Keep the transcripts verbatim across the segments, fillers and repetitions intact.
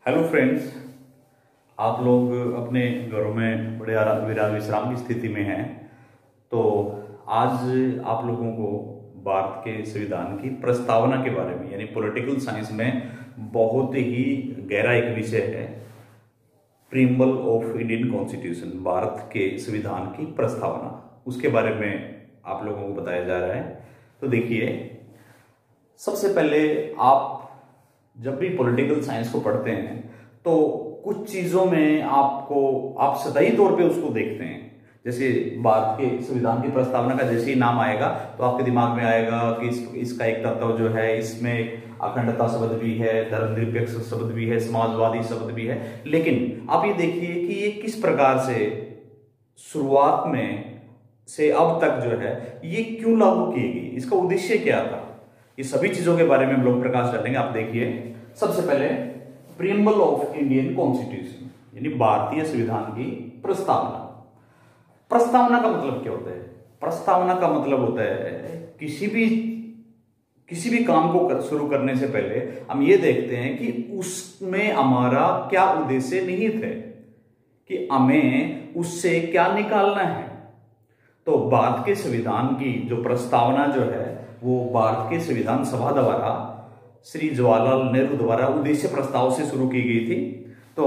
Hello friends, आप लोग अपने घरों में बड़े आराम विरा- विश्राम की स्थिति में हैं। तो आज आप लोगों को भारत के संविधान की प्रस्तावना के बारे में, यानी पॉलिटिकल साइंस में बहुत ही गहरा एक विषय है, preamble of Indian constitution, Bharat के संविधान की प्रस्तावना, उसके बारे में आप लोगों को बताया जा रहा है। तो देखिए, सबसे पहले आप जब भी पॉलिटिकल साइंस को पढ़ते हैं तो कुछ चीजों में आपको आप सतही तौर पे उसको देखते हैं। जैसे भारत के संविधान की प्रस्तावना का जैसे ही नाम आएगा तो आपके दिमाग में आएगा कि इस, इसका एक तत्व जो है, इसमें अखंडता शब्द भी है, धर्मनिरपेक्ष शब्द भी है, समाजवादी शब्द भी है। लेकिन आप ये देखिए कि ये किस प्रकार से शुरुआत में से अब तक जो है ये क्यों लागू की गई, इसका उद्देश्य क्या था, ये सभी चीजों के बारे में हम लोग प्रकाश डालेंगे। आप देखिए, सबसे पहले प्रीम्बल ऑफ इंडियन कॉन्स्टिट्यूशन, यानी भारतीय संविधान की प्रस्तावना। प्रस्तावना का मतलब क्या होता है? प्रस्तावना का मतलब होता है किसी भी किसी भी काम को कर, शुरू करने से पहले हम ये देखते हैं कि उसमें हमारा क्या उद्देश्य निहित है, कि हमें उससे क्या निकालना है। तो भारत के संविधान की जो प्रस्तावना जो है वो भारत के संविधान सभा द्वारा श्री जवाहरलाल नेहरू द्वारा उद्देश्य प्रस्ताव से शुरू की गई थी। तो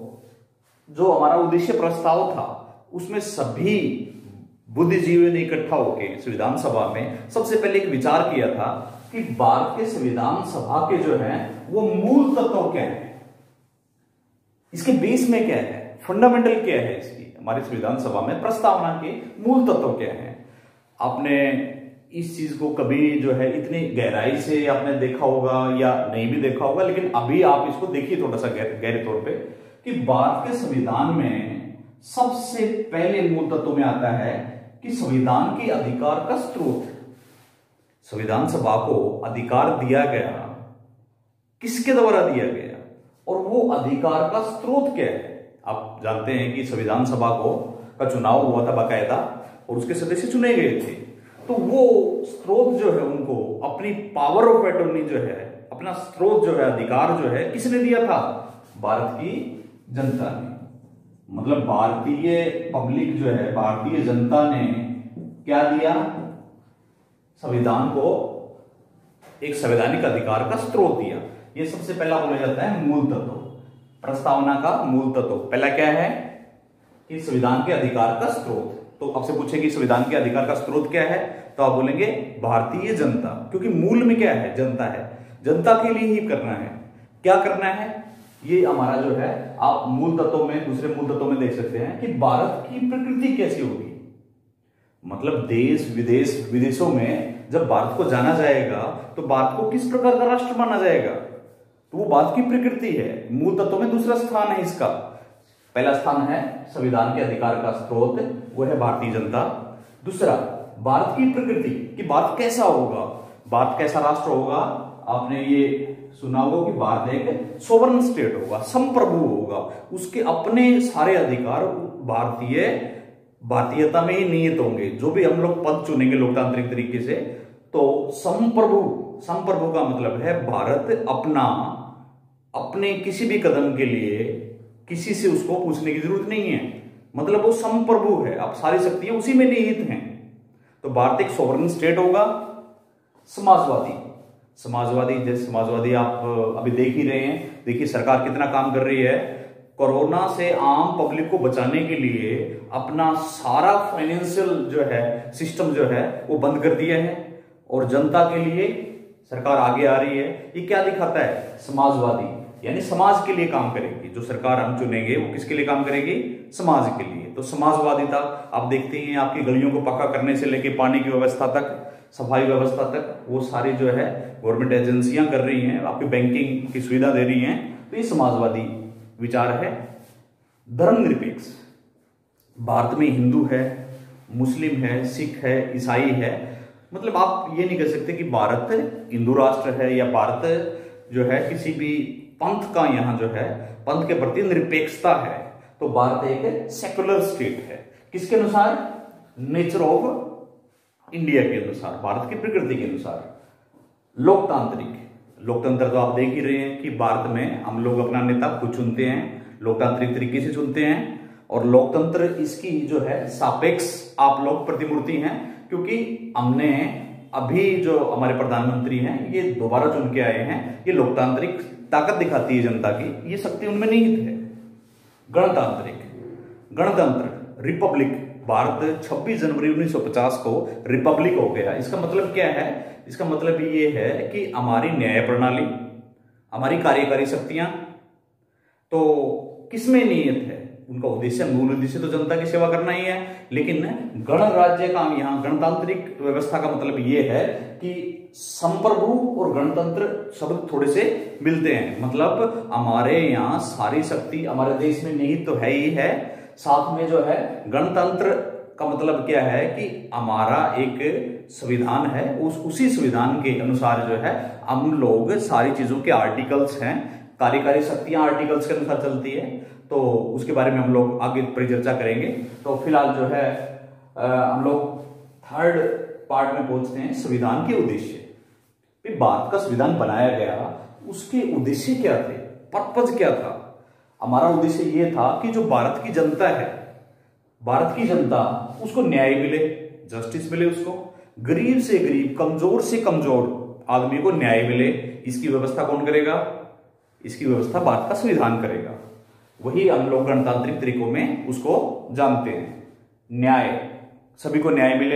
जो हमारा उद्देश्य प्रस्ताव था उसमें सभी बुद्धिजीवियों ने इकट्ठा होकर संविधान सभा में सबसे पहले एक विचार किया था कि भारत के संविधान सभा के जो है वो मूल तत्व क्या है, इसके बेस में क्या है, फंडामेंटल क्या है, इसकी हमारे संविधान सभा में प्रस्तावना के मूल तत्व क्या है। आपने इस चीज को कभी जो है इतनी गहराई से आपने देखा होगा या नहीं भी देखा होगा, लेकिन अभी आप इसको देखिए थोड़ा सा गहरे तौर पे कि भारत के संविधान में सबसे पहले मूल तत्व में आता है कि संविधान के अधिकार का स्रोत। संविधान सभा को अधिकार दिया गया, किसके द्वारा दिया गया, और वो अधिकार का स्रोत क्या है। आप जानते हैं कि संविधान सभा को का चुनाव हुआ था बाकायदा, और उसके सदस्य चुने गए थे। तो वो स्रोत जो है उनको अपनी पावर ऑफ अटॉर्नी जो है, अपना स्रोत जो है, अधिकार जो है, किसने दिया था? भारत की जनता ने। मतलब भारतीय पब्लिक जो है, भारतीय जनता ने क्या दिया? संविधान को एक संवैधानिक अधिकार का स्रोत दिया। ये सबसे पहला बोला जाता है मूल तत्व, प्रस्तावना का मूल तत्व। पहला क्या है कि संविधान के अधिकार का स्रोत। तो आपसे पूछेगी संविधान के अधिकार का स्रोत क्या है, तो आप बोलेंगे भारतीय जनता, क्योंकि मूल में क्या है? जनता है। जनता के लिए ही करना है। क्या करना है? ये हमारा जो है, आप मूल तत्वों में, दूसरे मूल तत्वों में देख सकते हैं कि भारत की प्रकृति कैसी होगी। मतलब देश विदेश विदेशों में जब भारत को जाना जाएगा तो भारत को किस प्रकार का राष्ट्र माना जाएगा, तो वो भारत की प्रकृति है। मूल तत्वों में दूसरा स्थान है इसका। पहला स्थान है संविधान के अधिकार का स्रोत, वो है भारतीय जनता। दूसरा, भारत की प्रकृति, कि भारत कैसा होगा, भारत कैसा राष्ट्र होगा। आपने ये सुना होगा कि भारत एक सोवरेन स्टेट होगा, संप्रभु होगा, उसके अपने सारे अधिकार भारतीय भारतीयता में ही निहित होंगे। जो भी हम लोग पद चुनेंगे लोकतांत्रिक तरीके से, तो संप्रभु, संप्रभु का मतलब है भारत अपना अपने किसी भी कदम के लिए किसी से उसको पूछने की जरूरत नहीं है। मतलब वो संप्रभु है, आप सारी शक्तियां उसी में निहित हैं। तो भारत एक सोवरेन स्टेट होगा। समाजवादी, समाजवादी जैसे समाजवादी आप अभी देख ही रहे हैं। देखिए सरकार कितना काम कर रही है, कोरोना से आम पब्लिक को बचाने के लिए अपना सारा फाइनेंशियल जो है सिस्टम जो है वो बंद कर दिया है, और जनता के लिए सरकार आगे आ रही है। ये क्या दिखाता है? समाजवादी, यानी समाज के लिए काम करेगी। जो सरकार हम चुनेंगे वो किसके लिए काम करेगी? समाज के लिए। तो समाजवादिता आप देखते हैं, आपकी गलियों को पक्का करने से लेके पानी की व्यवस्था तक, सफाई व्यवस्था तक, वो सारी जो है गवर्नमेंट एजेंसियां कर रही हैं, आपकी बैंकिंग की सुविधा दे रही हैं। तो ये समाजवादी विचार है। धर्मनिरपेक्ष, भारत में हिंदू है, मुस्लिम है, सिख है, ईसाई है। मतलब आप ये नहीं कह सकते कि भारत हिंदू राष्ट्र है या भारत जो है किसी भी पंथ का यहाँ जो है पंथ के प्रति निरपेक्षता है। तो भारत एक सेकुलर स्टेट है। किसके अनुसार? नेचर ऑफ इंडिया के अनुसार, भारत की प्रकृति के अनुसार। लोकतांत्रिक, लोकतंत्र तो आप देख ही रहे हैं कि भारत में हम लोग अपना नेता खुद चुनते हैं, लोकतांत्रिक तरीके से चुनते हैं। और लोकतंत्र इसकी जो है सापेक्ष आप लोग प्रतिमूर्ति हैं, क्योंकि हमने अभी जो हमारे प्रधानमंत्री हैं ये दोबारा चुन के आए हैं। ये लोकतांत्रिक ताकत दिखाती है जनता की, ये शक्ति उनमें निहित है। गणतांत्रिक, गणतंत्र, रिपब्लिक, भारत छब्बीस जनवरी उन्नीस सौ पचास को रिपब्लिक हो गया। इसका मतलब क्या है? इसका मतलब ये है कि हमारी न्याय प्रणाली, हमारी कार्यकारी शक्तियां तो किसमें निहित है? उनका उद्देश्य, मूल उद्देश्य तो जनता की सेवा करना ही है। लेकिन गणराज्य का, यहाँ गणतांत्रिक व्यवस्था का मतलब ये है कि संप्रभु और गणतंत्र शब्द थोड़े से मिलते हैं। मतलब हमारे यहाँ सारी शक्ति हमारे देश में निहित तो है ही है, साथ में जो है गणतंत्र का मतलब क्या है कि हमारा एक संविधान है, उस उसी संविधान के अनुसार जो है हम लोग सारी चीजों के आर्टिकल्स हैं, कार्यकारी शक्तियां आर्टिकल्स के अनुसार चलती है। तो उसके बारे में हम लोग आगे परिचर्चा करेंगे। तो फिलहाल जो है आ, हम लोग थर्ड पार्ट में पहुंचते हैं, संविधान के उद्देश्य। भारत का संविधान बनाया गया, उसके उद्देश्य क्या थे, पर्पज क्या था? हमारा उद्देश्य ये था कि जो भारत की जनता है, भारत की जनता, उसको न्याय मिले, जस्टिस मिले, उसको गरीब से गरीब, कमजोर से कमजोर आदमी को न्याय मिले। इसकी व्यवस्था कौन करेगा? इसकी व्यवस्था भारत का संविधान करेगा। वही हम लोग गणतांत्रिक तरीकों में उसको जानते हैं। न्याय, सभी को न्याय मिले,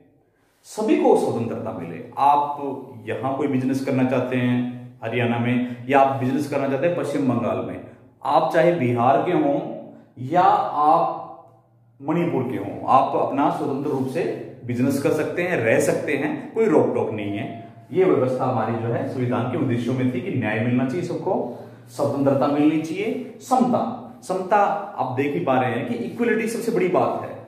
सभी को स्वतंत्रता मिले। आप यहां कोई बिजनेस करना चाहते हैं हरियाणा में, या आप बिजनेस करना चाहते हैं पश्चिम बंगाल में, आप चाहे बिहार के हों या आप मणिपुर के हों, आप अपना स्वतंत्र रूप से बिजनेस कर सकते हैं, रह सकते हैं, कोई रोक टोक नहीं है। ये व्यवस्था हमारी जो है संविधान के उद्देश्यों में थी कि न्याय मिलना चाहिए सबको, स्वतंत्रता मिलनी चाहिए, समता। समता आप देख ही पा रहे हैं कि इक्वलिटी सबसे बड़ी बात है।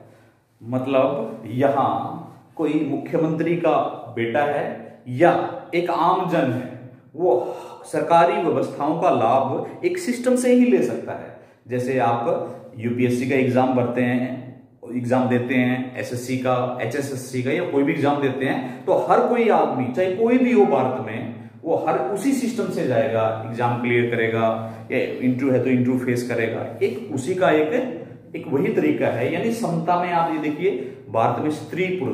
मतलब यहां कोई मुख्यमंत्री का बेटा है या एक आम जन है, वो सरकारी व्यवस्थाओं का लाभ एक सिस्टम से ही ले सकता है। जैसे आप यूपीएससी का एग्जाम भरते हैं, एग्जाम देते हैं, एसएससी का, एचएसएससी का, या कोई भी एग्जाम देते हैं, तो हर कोई आदमी, चाहे कोई भी हो भारत में, वो हर उसी सिस्टम से जाएगा, एग्जाम क्लियर करेगा, या इंटरव्यू है तो इंटरव्यू फेस करेगा। एक उसी का एक एक वही तरीका है। यानी समता में आप ये देखिए, भारत में स्त्री पुरुष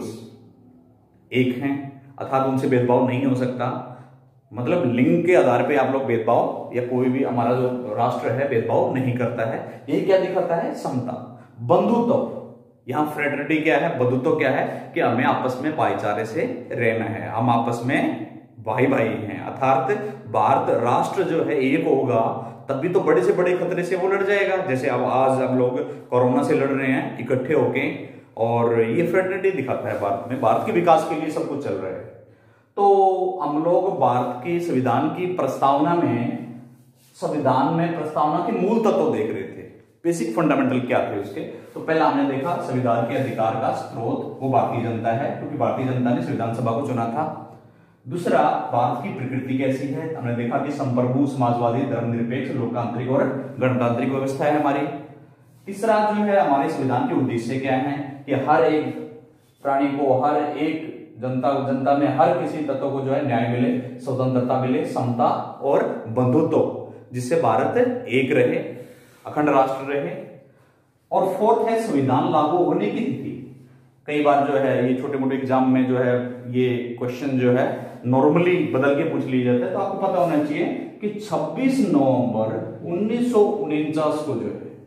एक हैं, अर्थात उनसे भेदभाव नहीं हो सकता। मतलब लिंग के आधार पे आप लोग भेदभाव, या कोई भी हमारा जो राष्ट्र है भेदभाव नहीं करता है। यही क्या दिखाता है? समता। बंधुत्व, यहाँ फ्रेटर्निटी क्या है, बंधुत्व क्या है कि हमें आपस में भाईचारे से रहना है, हम आपस में भाई भाई हैं। अर्थात भारत राष्ट्र जो है एक होगा तभी तो बड़े से बड़े खतरे से वो लड़ जाएगा। जैसे अब आज हम लोग कोरोना से लड़ रहे हैं इकट्ठे होके, और ये फ्रेटर्निटी दिखाता है भारत में, भारत के विकास के लिए सब कुछ चल रहा है। तो हम लोग भारत के संविधान की प्रस्तावना में, संविधान में प्रस्तावना के मूल तत्व देख रहे थे, बेसिक फंडामेंटल क्या थे उसके। तो पहला हमने देखा संविधान के अधिकार का स्रोत वो भारतीय जनता है, क्योंकि भारतीय जनता ने संविधान सभा को चुना था। दूसरा, भारत की प्रकृति कैसी है, हमने देखा कि संप्रभु, समाजवादी, धर्मनिरपेक्ष, लोकतांत्रिक और गणतांत्रिक व्यवस्था है हमारी। तीसरा जो है, हमारे संविधान के उद्देश्य क्या है कि हर एक प्राणी को, हर एक जनता जनता में हर किसी तत्व को जो है न्याय मिले, स्वतंत्रता मिले, समता और बंधुत्व, जिससे भारत एक रहे, अखंड राष्ट्र रहे। और फोर्थ है संविधान लागू होने की तिथि। कई बार जो है ये छोटे मोटे एग्जाम में जो है ये क्वेश्चन जो है नॉर्मली बदल के पूछ लिया जाता है, तो आपको पता होना चाहिए कि छब्बीस नवंबर उन्नीस सौ उनचास को जो है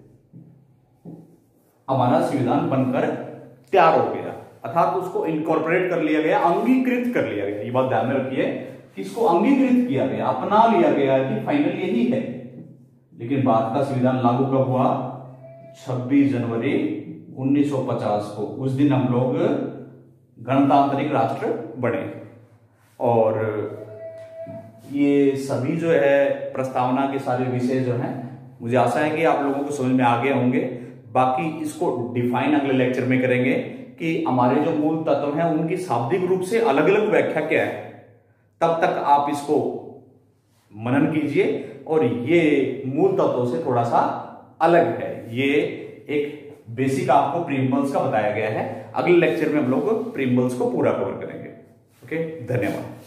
हमारा संविधान बनकर तैयार हो गया, अर्थात उसको इनकॉर्पोरेट कर लिया गया, अंगीकृत कर लिया गया। ये बात ध्यान में रखिए कि इसको अंगीकृत किया गया, अपना लिया गया कि फाइनल यही है। लेकिन भारत का संविधान लागू कब हुआ? छब्बीस जनवरी उन्नीस सौ पचास को। उस दिन हम लोग गणतांत्रिक राष्ट्र बने। और ये सभी जो है प्रस्तावना के सारे विषय जो हैं, मुझे आशा है कि आप लोगों को समझ में आ गए होंगे। बाकी इसको डिफाइन अगले लेक्चर में करेंगे कि हमारे जो मूल तत्व हैं उनकी शाब्दिक रूप से अलग अलग व्याख्या क्या है। तब तक आप इसको मनन कीजिए, और ये मूल तत्वों से थोड़ा सा अलग है। ये एक बेसिक आपको प्रीम्बल्स का बताया गया है। अगले लेक्चर में हम लोग प्रीम्बल्स को पूरा कवर करेंगे। ओके, धन्यवाद।